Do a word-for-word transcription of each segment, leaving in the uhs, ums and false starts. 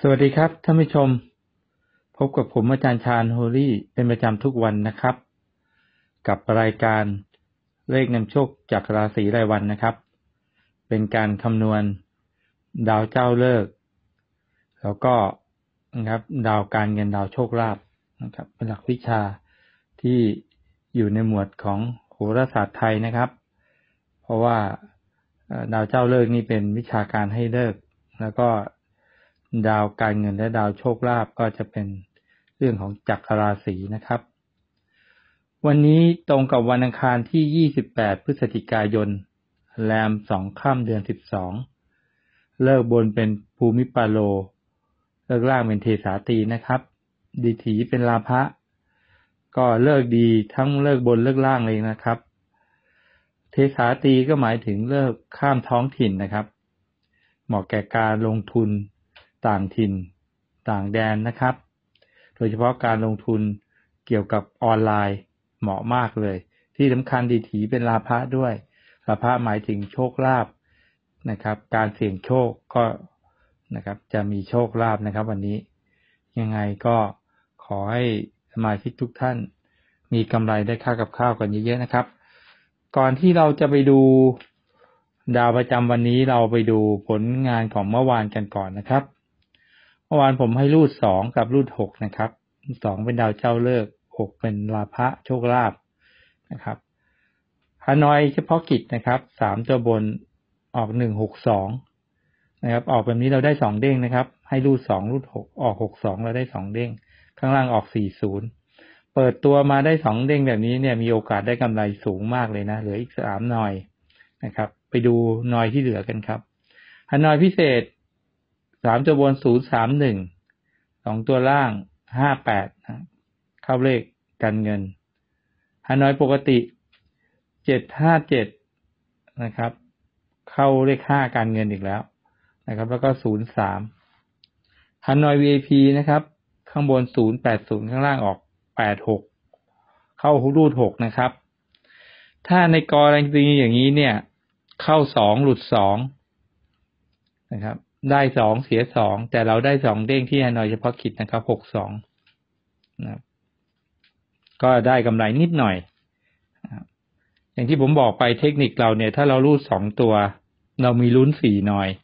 สวัสดีครับท่านผู้ชมพบกับผมอาจารย์ชาญโฮลี่เป็นประจำทุกวันนะครับกับรายการเลขนำโชคจากราศีรายวันนะครับเป็นการคำนวณดาวเจ้าฤกษ์แล้วก็นะครับดาวการเงินดาวโชคลาภนะครับเป็นหลักวิชาที่อยู่ในหมวดของโหราศาสตร์ไทยนะครับเพราะว่าดาวเจ้าฤกษ์นี่เป็นวิชาการให้ฤกษ์แล้วก็ดาวการเงินและดาวโชคลาภก็จะเป็นเรื่องของจักรราศีนะครับวันนี้ตรงกับวันอังคารที่ยี่สิบแปดพฤศจิกายนแรมสองค่ำเดือนสิบสองเลิกบนเป็นภูมิปาโลเลิกล่างเป็นเทสาตรีนะครับดิถีเป็นลาภะก็เลิกดีทั้งเลิกบนเลิกล่างเลยนะครับเทสาตรีก็หมายถึงเลิกข้ามท้องถิ่นนะครับเหมาะแก่การลงทุนต่างถิ่นต่างแดนนะครับโดยเฉพาะการลงทุนเกี่ยวกับออนไลน์เหมาะมากเลยที่สำคัญดิถีเป็นลาภะด้วยลาภะหมายถึงโชคลาภนะครับการเสี่ยงโชคก็นะครับจะมีโชคลาภนะครับวันนี้ยังไงก็ขอให้สมาชิกทุกท่านมีกำไรได้ค่ากับข้าวกันเยอะๆนะครับก่อนที่เราจะไปดูดาวประจำวันนี้เราไปดูผลงานของเมื่อวานกันก่อนนะครับเมื่อวานผมให้รูดสองกับรูดหกนะครับสองเป็นดาวเจ้าฤกษ์หกเป็นลาภะโชคลาภนะครับฮานอยเฉพาะกิจนะครับสามตัวบนออกหนึ่ง หก สองนะครับออกแบบนี้เราได้สองเด้งนะครับให้รูดสองรูดหกออกหก สองเราได้สองเด้งข้างล่างออกสี่สิบเปิดตัวมาได้สองเด้งแบบนี้เนี่ยมีโอกาสได้กำไรสูงมากเลยนะเหลืออีกสามหน่อยนะครับไปดูหน่อยที่เหลือกันครับฮานอยพิเศษสามตัวบนศูนย์ สาม หนึ่ง สองตัวล่างห้า แปดนะเข้าเลขการเงินฮานอยปกติเจ็ด ห้า เจ็ดนะครับเข้าเลขห้าการเงินอีกแล้วนะครับแล้วก็ศูนย์ สามฮานอย วี ไอ พี นะครับข้างบนศูนย์ แปด ศูนย์ข้างล่างออกแปด หกเข้ารูดหกนะครับถ้าในกรณีอย่างนี้เนี่ยเข้าสองหลุดสองนะครับได้สองเสียสองแต่เราได้สองเด้งที่ฮานอยเฉพาะกิจนะครับหก สองนะครับก็ได้กำไรนิดหน่อยนะครับอย่างที่ผมบอกไปเทคนิคเราเนี่ยถ้าเรารูดสองตัวเรามีลุ้นสี่หน่อย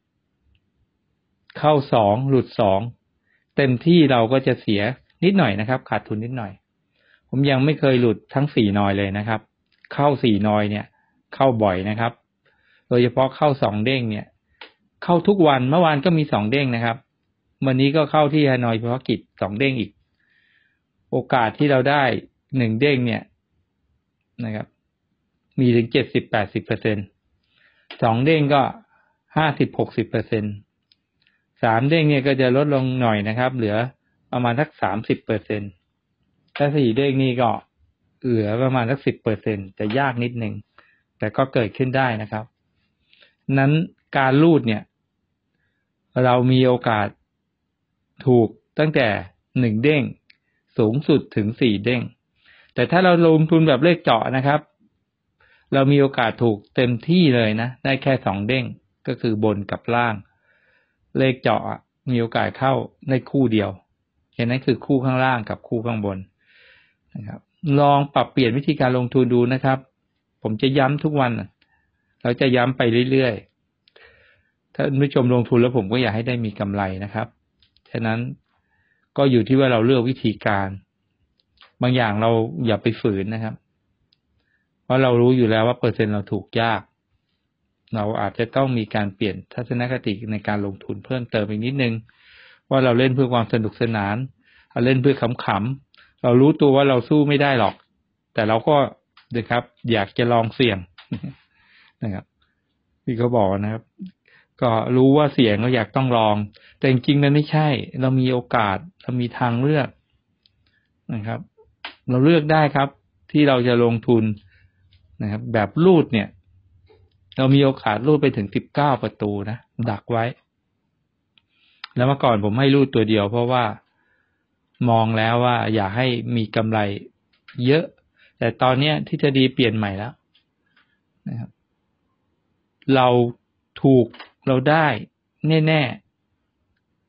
เข้าสองหลุดสองเต็มที่เราก็จะเสียนิดหน่อยนะครับขาดทุนนิดหน่อยผมยังไม่เคยหลุดทั้งสี่หน่อยเลยนะครับเข้าสี่หน่อยเนี่ยเข้าบ่อยนะครับโดยเฉพาะเข้าสองเด้งเนี่ยเข้าทุกวันเมื่อวานก็มีสองเด้งนะครับวันนี้ก็เข้าที่ฮานอยเฉพาะกิจสองเด้งอีกโอกาสที่เราได้หนึ่งเด้งเนี่ยนะครับมีถึง เจ็ดสิบ แปดสิบเปอร์เซ็นต์ สองเด้งก็ ห้าสิบ หกสิบเปอร์เซ็นต์ สามเด้งเนี่ยก็จะลดลงหน่อยนะครับเหลือประมาณสัก สามสิบเปอร์เซ็นต์ ถ้าสี่เด้งนี่ก็เหลือประมาณสัก สิบเปอร์เซ็นต์ แต่ยากนิดนึงแต่ก็เกิดขึ้นได้นะครับนั้นการรูดเนี่ยเรามีโอกาสถูกตั้งแต่หนึ่งเด้งสูงสุดถึงสี่เด้งแต่ถ้าเราลงทุนแบบเลขเจาะนะครับเรามีโอกาสถูกเต็มที่เลยนะได้แค่สองเด้งก็คือบนกับล่างเลขเจาะมีโอกาสเข้าในคู่เดียวฉะนั้นคือคู่ข้างล่างกับคู่ข้างบนนะครับลองปรับเปลี่ยนวิธีการลงทุนดูนะครับผมจะย้ำทุกวันเราจะย้ำไปเรื่อยๆถ้าผู้ชมลงทุนแล้วผมก็อยากให้ได้มีกำไรนะครับฉะนั้นก็อยู่ที่ว่าเราเลือกวิธีการบางอย่างเราอย่าไปฝืนนะครับเพราะเรารู้อยู่แล้วว่าเปอร์เซ็นต์เราถูกยากเราอาจจะต้องมีการเปลี่ยนทัศนคติในการลงทุนเพิ่มเติมอีกนิดนึงว่าเราเล่นเพื่อความสนุกสนานเราเล่นเพื่อขำๆเรารู้ตัวว่าเราสู้ไม่ได้หรอกแต่เราก็นะครับอยากจะลองเสี่ยงนะครับที่เขาบอกนะครับก็รู้ว่าเสี่ยงเราอยากต้องลองแต่จริงๆมันไม่ใช่เรามีโอกาสเรามีทางเลือกนะครับเราเลือกได้ครับที่เราจะลงทุนนะครับแบบรูดเนี่ยเรามีโอกาสรูดไปถึงสิบเก้าประตูนะดักไว้แล้วเมื่อก่อนผมให้รูดตัวเดียวเพราะว่ามองแล้วว่าอยากให้มีกำไรเยอะแต่ตอนนี้ทฤษฎีเปลี่ยนใหม่แล้วนะครับเราถูกเราได้แน่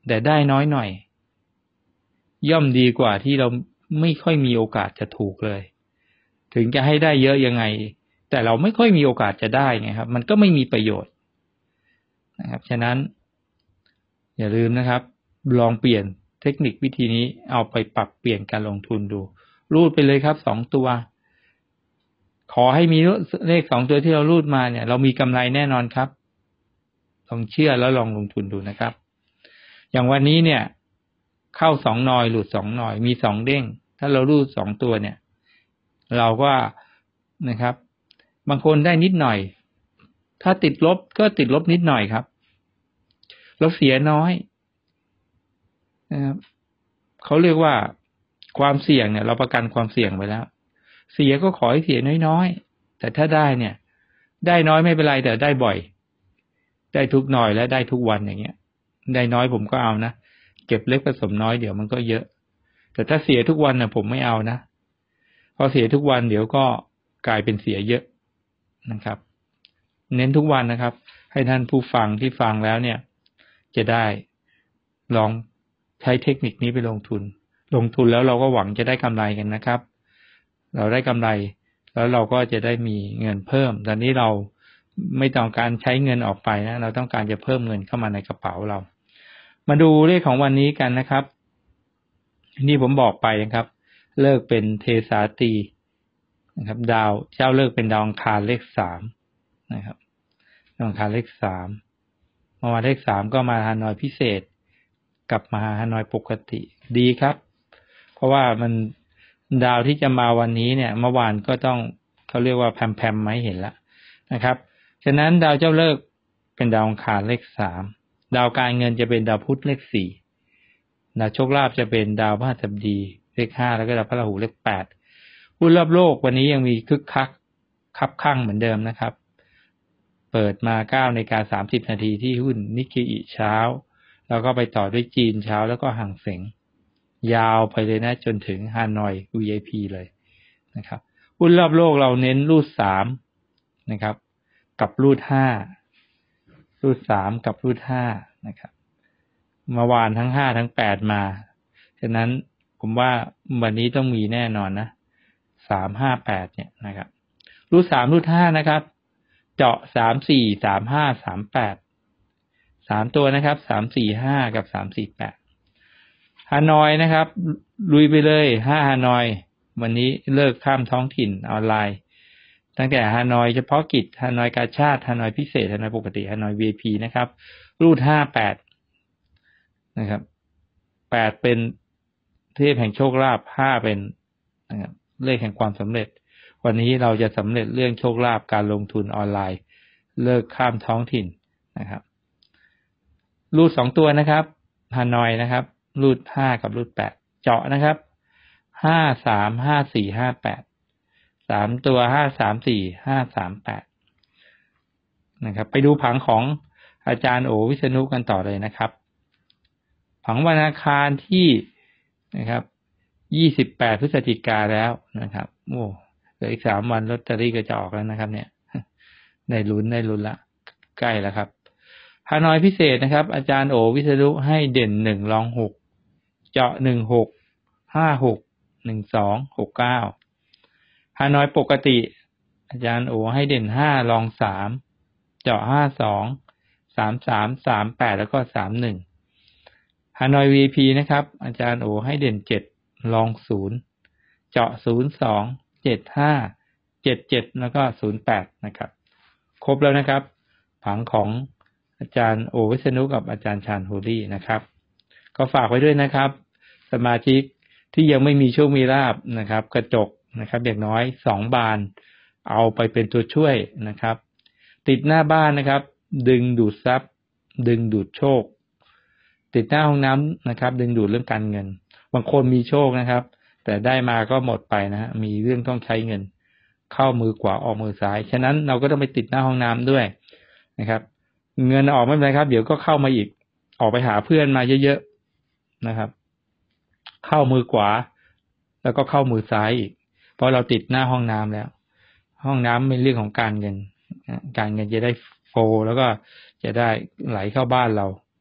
แต่ได้น้อยหน่อยย่อมดีกว่าที่เราไม่ค่อยมีโอกาสจะถูกเลยถึงจะให้ได้เยอะยังไงแต่เราไม่ค่อยมีโอกาสจะได้ไงครับมันก็ไม่มีประโยชน์นะครับฉะนั้นอย่าลืมนะครับลองเปลี่ยนเทคนิควิธีนี้เอาไปปรับเปลี่ยนการลงทุนดูรูดไปเลยครับสองตัวขอให้มีเลขสองตัวที่เรารูดมาเนี่ยเรามีกำไรแน่นอนครับลองเชื่อแล้วลองลงทุนดูนะครับอย่างวันนี้เนี่ยเข้าสองนอยหลุดสองนอยมีสองเด้งถ้าเรารูดสองตัวเนี่ยเราก็นะครับบางคนได้นิดหน่อยถ้าติดลบก็ติดลบนิดหน่อยครับเราเสียน้อยนะครับเขาเรียกว่าความเสี่ยงเนี่ยเราประกันความเสี่ยงไปแล้วเสียก็ขอให้เสียน้อยๆแต่ถ้าได้เนี่ยได้น้อยไม่เป็นไรแต่ได้บ่อยได้ทุกหน่อยและได้ทุกวันอย่างเงี้ยได้น้อยผมก็เอานะเก็บเล็กผสมน้อยเดี๋ยวมันก็เยอะแต่ถ้าเสียทุกวันนะผมไม่เอานะพอเสียทุกวันเดี๋ยวก็กลายเป็นเสียเยอะนะครับเน้นทุกวันนะครับให้ท่านผู้ฟังที่ฟังแล้วเนี่ยจะได้ลองใช้เทคนิคนี้ไปลงทุนลงทุนแล้วเราก็หวังจะได้กำไรกันนะครับเราได้กำไรแล้วเราก็จะได้มีเงินเพิ่มตอนนี้เราไม่ต้องการใช้เงินออกไปนะเราต้องการจะเพิ่มเงินเข้ามาในกระเป๋าเรามาดูเลขของวันนี้กันนะครับนี่ผมบอกไปนะครับเลิกเป็นเทสาตรีนะครับดาวเจ้าเลิกเป็นดาวอังคารเลขสามนะครับดาวอังคารเลขสามเมื่อวานเลขสามก็มาฮานอยพิเศษกลับมาฮานอยปกติดีครับเพราะว่ามันดาวที่จะมาวันนี้เนี่ยเมื่อวานก็ต้องเขาเรียกว่าแพมๆมาให้เห็นแล้วนะครับฉะนั้นดาวเจ้าเลิกเป็นดาวอังคารเลขสามดาวการเงินจะเป็นดาวพุธเลขสี่ดาวโชคลาภจะเป็นดาวพฤหัสบดีเลขห้าแล้วก็ดาวพฤหัสเลขแปดหุ้นรอบโลกวันนี้ยังมีคึกคักคับคั่งเหมือนเดิมนะครับเปิดมา เก้านาฬิกาสามสิบนาทีที่หุ้นนิกเกอิเช้าแล้วก็ไปต่อด้วยจีนเช้าแล้วก็หั่งเส็งยาวไปเลยนะจนถึงฮานอย วี ไอ พี เลยนะครับหุ้นรอบโลกเราเน้นรูดสามนะครับกับรูดห้ารูดสามกับรูดห้านะครับเมื่อวานทั้งห้าทั้งแปดมาฉะนั้นผมว่าวันนี้ต้องมีแน่นอนนะสาม ห้า แปดเนี่ยนะครับรูดสามรูดห้านะครับเจาะสาม สี่ สาม ห้า สาม แปดสามตัวนะครับสาม สี่ ห้ากับสาม สี่ แปดฮานอยนะครับลุยไปเลยห้าฮานอยวันนี้เลิกข้ามท้องถิ่นออนไลน์ตั้งแต่ฮานอยเฉพาะกิจฮานอยกาชาดฮานอยพิเศษฮานอยปกติฮานอย วี ไอ พี นะครับรูดห้า แปดนะครับแปดเป็นเทพแห่งโชคลาภห้าเป็นนะครับเลขแห่งความสำเร็จวันนี้เราจะสำเร็จเรื่องโชคลาภการลงทุนออนไลน์เลิกข้ามท้องถิ่นนะครับรูดสองตัวนะครับฮานอยนะครับรูดห้ากับรูดแปดเจาะนะครับห้า สาม ห้า สี่ ห้า แปดสามตัวห้า สาม สี่ ห้า สาม แปดนะครับไปดูผังของอาจารย์โอวิษณุกันต่อเลยนะครับผังวันอังคารที่นะครับยี่สิบแปดพฤศจิกายนแล้วนะครับโอ้เหลืออีกสามวันลอตเตอรี่ก็จะออกแล้วนะครับเนี่ยได้ลุ้นได้ลุ้นละใกล้แล้วครับฮานอยพิเศษนะครับอาจารย์โอวิษณุให้เด่นหนึ่งรองหกเจาะหนึ่ง หก ห้า หก หนึ่ง สอง หก เก้าฮานอยปกติอาจารย์โอให้เด่นห้ารองสามเจาะห้า สอง สาม สาม สาม แปดแล้วก็สาม หนึ่งฮานอย วี ไอ พี นะครับอาจารย์โอให้เด่นเจ็ดรองศูนย์เจาะศูนย์ สอง เจ็ด ห้า เจ็ด เจ็ดแล้วก็ศูนย์ แปดนะครับครบแล้วนะครับผังของอาจารย์โอวิษณุกับอาจารย์ชาญโฮลี่นะครับก็ฝากไว้ด้วยนะครับสมาชิกที่ยังไม่มีโชคมีลาภนะครับกระจกนะครับอย่างน้อยสองบานเอาไปเป็นตัวช่วยนะครับติดหน้าบ้านนะครับดึงดูดทรัพย์ดึงดูดโชคติดหน้าห้องน้ำนะครับดึงดูดเรื่องการเงินบางคนมีโชคนะครับแต่ได้มาก็หมดไปนะฮะมีเรื่องต้องใช้เงินเข้ามือขวาออกมือซ้ายฉะนั้นเราก็ต้องไปติดหน้าห้องน้ำด้วยนะครับเงินออกไม่เป็นไรครับเดี๋ยวก็เข้ามาอีกออกไปหาเพื่อนมาเยอะๆนะครับเข้ามือขวาแล้วก็เข้ามือซ้ายอีกเพราะเราติดหน้าห้องน้ำแล้วห้องน้ำเป็นเรื่องของการเงินการเงินจะได้โฟลว์แล้วก็จะได้ไหลเข้าบ้านเรา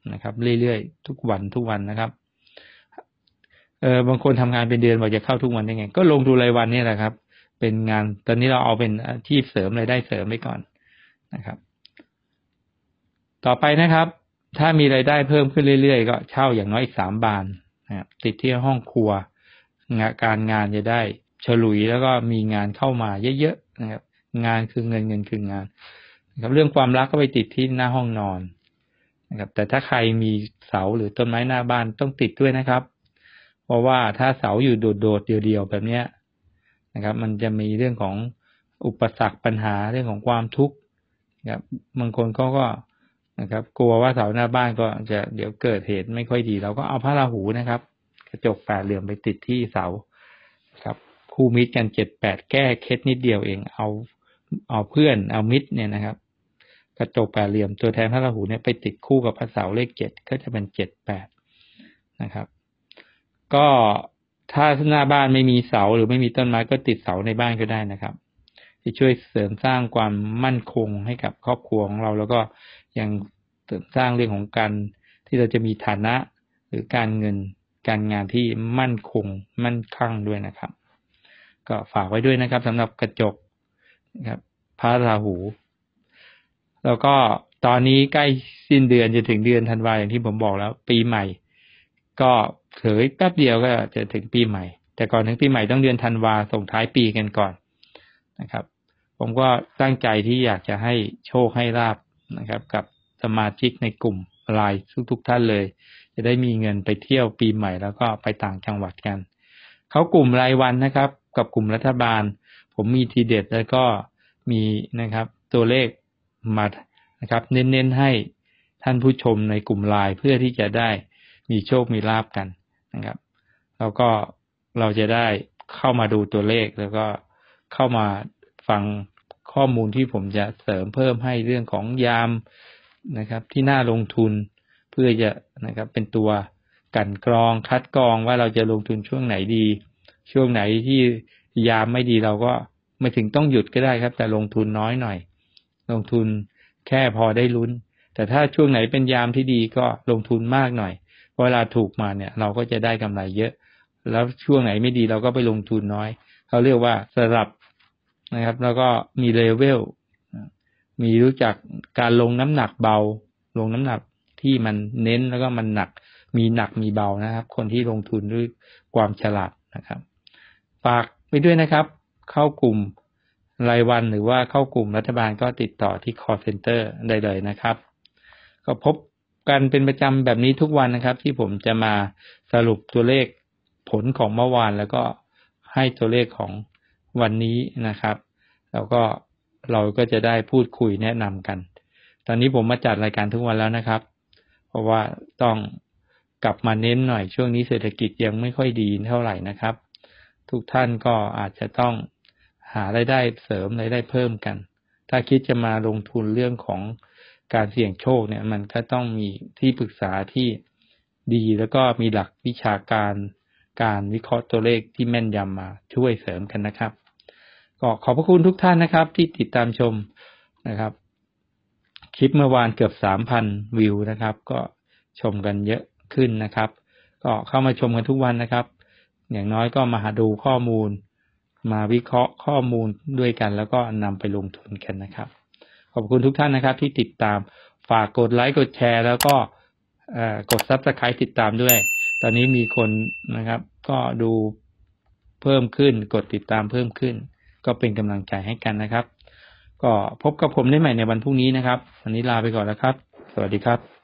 นะครับเรื่อยๆทุกวันทุกวันนะครับเออบางคนทำงานเป็นเดือนบอกจะเข้าทุกวันได้ไงก็ลงทุนรายวันนี่แหละครับเป็นงานตอนนี้เราเอาเป็นอาชีพเสริมรายได้เสริมไปก่อนนะครับต่อไปนะครับถ้ามีรายได้เพิ่มขึ้นเรื่อยๆก็เช่าอย่างน้อยอีกสามบานนะครับติดที่ห้องครัวงานการงานจะได้ฉลุยแล้วก็มีงานเข้ามาเยอะๆนะครับงานคือเงินเงินคืองานนะครับเรื่องความรักก็ไปติดที่หน้าห้องนอนนะครับแต่ถ้าใครมีเสาหรือต้นไม้หน้าบ้านต้องติดด้วยนะครับเพราะว่าถ้าเสาอยู่โดดๆเดียวๆแบบเนี้ยนะครับมันจะมีเรื่องของอุปสรรคปัญหาเรื่องของความทุกข์นะครับบางคนเขาก็นะครับกลัวว่าเสาหน้าบ้านก็จะเดี๋ยวเกิดเหตุไม่ค่อยดีเราก็เอาพระราหูนะครับกระจกแปดเหลี่ยมไปติดที่เสาครับคู่มิตรกันเจ็ดแปดแก้เคล็ดนิดเดียวเองเอาเอาเพื่อนเอามิตรเนี่ยนะครับกระจกแปดเหลี่ยมตัวแทนพระราหูเนี่ยไปติดคู่กับพระเสาเลขเจ็ดก็จะเป็นเจ็ดแปดนะครับก็ถ้าหน้าบ้านไม่มีเสาหรือไม่มีต้นไม้ก็ติดเสาในบ้านก็ได้นะครับที่ช่วยเสริมสร้างความมั่นคงให้กับครอบครัวของเราแล้วก็ยังเสริมสร้างเรื่องของการที่เราจะมีฐานะหรือการเงินการงานที่มั่นคงมั่นคงด้วยนะครับก็ฝากไว้ด้วยนะครับสำหรับกระจกนะครับพระราหูแล้วก็ตอนนี้ใกล้สิ้นเดือนจะถึงเดือนธันวาคมอย่างที่ผมบอกแล้วปีใหม่ก็เผยแป๊บเดียวก็จะถึงปีใหม่แต่ก่อนถึงปีใหม่ต้องเดือนธันวาส่งท้ายปีกันก่อนนะครับผมก็ตั้งใจที่อยากจะให้โชคให้ลาภนะครับกับสมาชิกในกลุ่มไลน์ทุกๆท่านเลยจะได้มีเงินไปเที่ยวปีใหม่แล้วก็ไปต่างจังหวัดกันเขากลุ่มรายวันนะครับกับกลุ่มรัฐบาลผมมีทีเด็ดแล้วก็มีนะครับตัวเลขมานะครับเน้นๆให้ท่านผู้ชมในกลุ่มไลน์เพื่อที่จะได้มีโชคมีลาภกันนะครับแล้วก็เราจะได้เข้ามาดูตัวเลขแล้วก็เข้ามาฟังข้อมูลที่ผมจะเสริมเพิ่มให้เรื่องของยามนะครับที่น่าลงทุนเพื่อจะนะครับเป็นตัวกันกรองคัดกรองว่าเราจะลงทุนช่วงไหนดีช่วงไหนที่ยามไม่ดีเราก็ไม่ถึงต้องหยุดก็ได้ครับแต่ลงทุนน้อยหน่อยลงทุนแค่พอได้ลุ้นแต่ถ้าช่วงไหนเป็นยามที่ดีก็ลงทุนมากหน่อยเวลาถูกมาเนี่ยเราก็จะได้กำไรเยอะแล้วช่วงไหนไม่ดีเราก็ไปลงทุนน้อยเขาเรียกว่าสลับนะครับแล้วก็มีเลเวลมีรู้จักการลงน้ำหนักเบาลงน้ำหนักที่มันเน้นแล้วก็มันหนักมีหนักมีเบานะครับคนที่ลงทุนด้วยความฉลาดนะครับฝากไปด้วยนะครับเข้ากลุ่มรายวันหรือว่าเข้ากลุ่มรัฐบาลก็ติดต่อที่ call center ได้เลยนะครับก็พบกันเป็นประจำแบบนี้ทุกวันนะครับที่ผมจะมาสรุปตัวเลขผลของเมื่อวานแล้วก็ให้ตัวเลขของวันนี้นะครับแล้วก็เราก็จะได้พูดคุยแนะนำกันตอนนี้ผมมาจัดรายการทุกวันแล้วนะครับเพราะว่าต้องกลับมาเน้นหน่อยช่วงนี้เศรษฐกิจยังไม่ค่อยดีเท่าไหร่นะครับทุกท่านก็อาจจะต้องหารายได้เสริมรายได้เพิ่มกันถ้าคิดจะมาลงทุนเรื่องของการเสี่ยงโชคเนี่ยมันก็ต้องมีที่ปรึกษาที่ดีแล้วก็มีหลักวิชาการการวิเคราะห์ตัวเลขที่แม่นยำมาช่วยเสริมกันนะครับก็ขอบพระคุณทุกท่านนะครับที่ติดตามชมนะครับคลิปเมื่อวานเกือบ สามพัน วิวนะครับก็ชมกันเยอะขึ้นนะครับก็เข้ามาชมกันทุกวันนะครับอย่างน้อยก็มาหาดูข้อมูลมาวิเคราะห์ข้อมูลด้วยกันแล้วก็นำไปลงทุนกันนะครับขอบคุณทุกท่านนะครับที่ติดตามฝากกดไลค์กดแชร์แล้วก็กด Subscribe ติดตามด้วยตอนนี้มีคนนะครับก็ดูเพิ่มขึ้นกดติดตามเพิ่มขึ้นก็เป็นกำลังใจให้กันนะครับก็พบกับผมได้ใหม่ในวันพรุ่งนี้นะครับวันนี้ลาไปก่อนแล้วครับสวัสดีครับ